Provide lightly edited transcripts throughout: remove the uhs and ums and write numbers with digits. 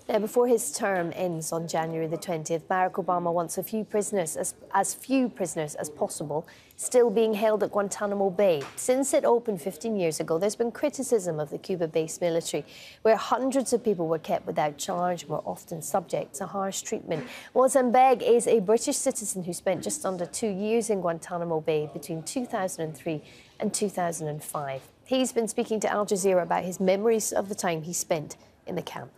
Now, before his term ends on January the 20th, Barack Obama wants as few prisoners as possible still being held at Guantanamo Bay. Since it opened 15 years ago, there's been criticism of the Cuba-based military, where hundreds of people were kept without charge and were often subject to harsh treatment. Mohsen Beg is a British citizen who spent just under 2 years in Guantanamo Bay between 2003 and 2005. He's been speaking to Al Jazeera about his memories of the time he spent in the camp.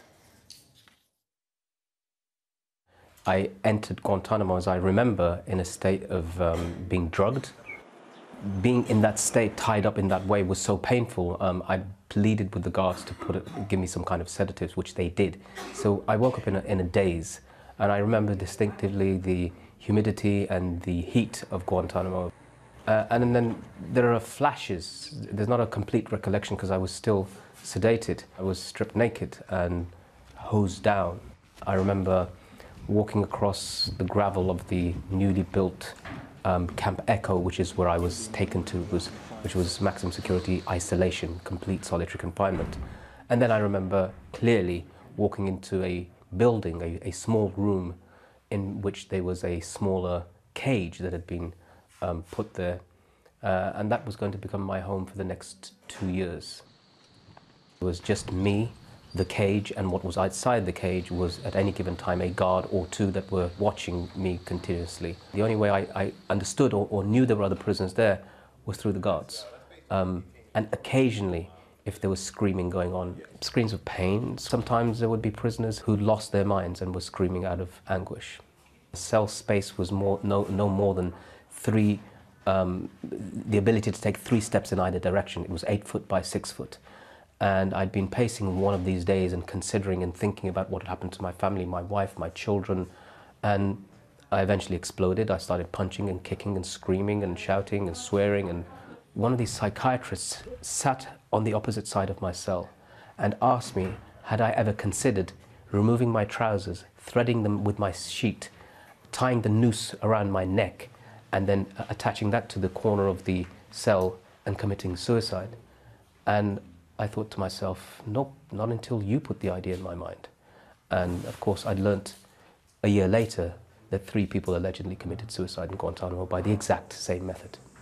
I entered Guantanamo, as I remember, in a state of being drugged. Being in that state, tied up in that way, was so painful. I pleaded with the guards to give me some kind of sedatives, which they did. So I woke up in a daze, and I remember distinctively the humidity and the heat of Guantanamo. And then there are flashes. There's not a complete recollection because I was still sedated. I was stripped naked and hosed down. I remember walking across the gravel of the newly built Camp Echo, which is where I was taken to, which was maximum security isolation, complete solitary confinement. And then I remember clearly walking into a building, a small room in which there was a smaller cage that had been put there. And that was going to become my home for the next 2 years. It was just me, the cage, and what was outside the cage was at any given time a guard or two that were watching me continuously. The only way I understood or knew there were other prisoners there was through the guards. And occasionally, if there was screaming going on, screams of pain, sometimes there would be prisoners who lost their minds and were screaming out of anguish. The cell space was no more than the ability to take 3 steps in either direction. It was 8 foot by 6 foot. And I'd been pacing one of these days and considering and thinking about what had happened to my family, my wife, my children. And I eventually exploded. I started punching and kicking and screaming and shouting and swearing. And one of these psychiatrists sat on the opposite side of my cell and asked me, had I ever considered removing my trousers, threading them with my sheet, tying the noose around my neck, and then attaching that to the corner of the cell and committing suicide. And I thought to myself, nope, not until you put the idea in my mind. And of course, I'd learnt a year later that 3 people allegedly committed suicide in Guantanamo by the exact same method.